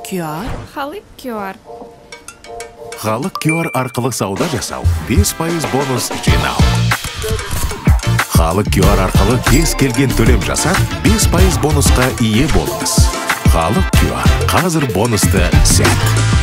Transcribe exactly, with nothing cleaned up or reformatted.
кью ар. Halyk кью ар. Halyk кью ар арқылы сауда жасау, бес пайыз бонус жинау. Halyk кью ар арқылы кез келген төлем жасап, бес пайыз бонусқа ие болыңыз. Halyk кью ар. Қазір бонусты сәт.